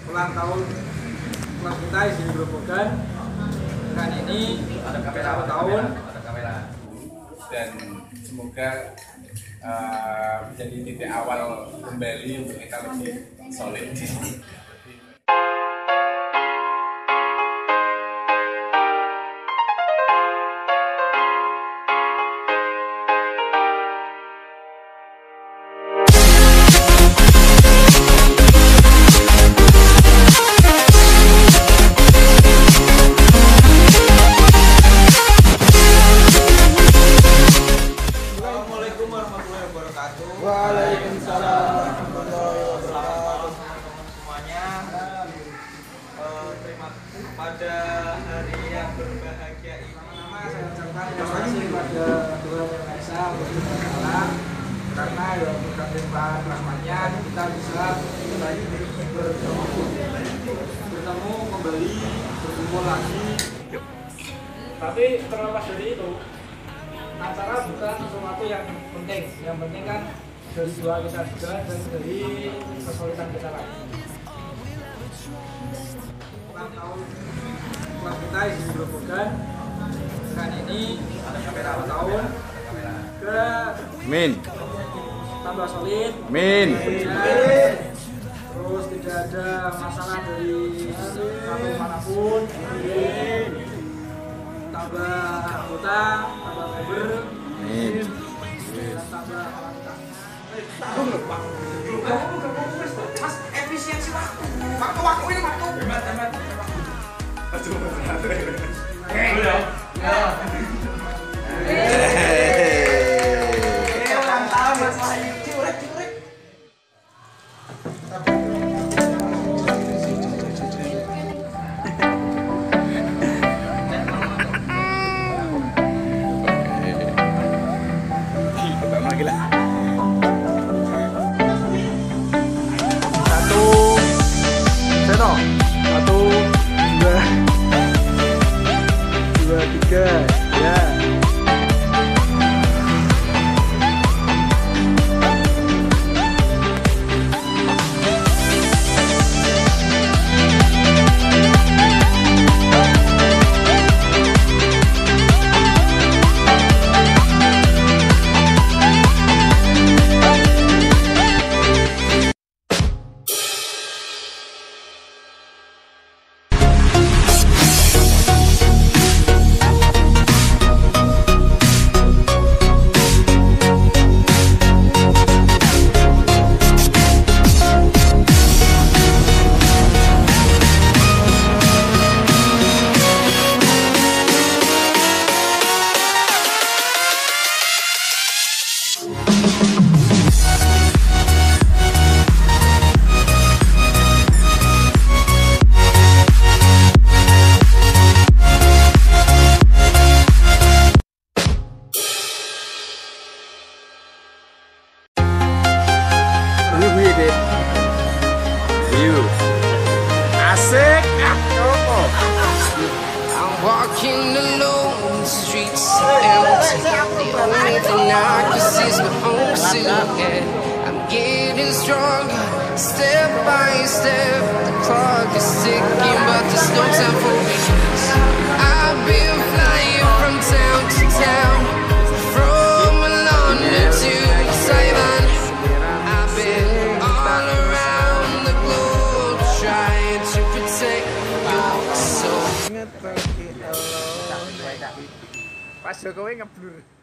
ulang tahun kelas kita di Grobogan. Dengan ini ada tahun dan semoga menjadi titik awal kembali untuk kita lebih solid. Waalaikumsalam warahmatullahi wabarakatuh. Semuanya, terima pada hari yang berbahagia ini. Pertama saya ucapkan terima kasih kepada Tuhan Yang Maha Esa karena ya berkat limpahan rahmatnya kita bisa bertemu kembali, berkumpul lagi. Tapi terlepas dari itu, acara bukan sesuatu yang penting. Yang penting kan dari doa kita juga dan dari kesulitan kita lagi. Ulang tahun kelas kita di Grobogan. Dengan ini ada tahun ke Min. tambah solid. Min. Terus tidak ada masalah dari satu manapun. Tambah anggota, tambah member. Min. Dan tambah Mas, efisiensi waktu. Waktu ini waktu. Hemat. Ulang tahun Mas Wahyu. Ciurek. Lagi lah. Satu, dua, tiga, ya. Asik. I'm walking alone, the streets are empty. The only thing I can see is my own silhouette. I'm getting stronger, step by step. The clock is ticking, but there's no time for me. I've been flying from town to town, from London to Taiwan. I've been all around the globe trying to protect your soul. Pas Jokowi ngeblur.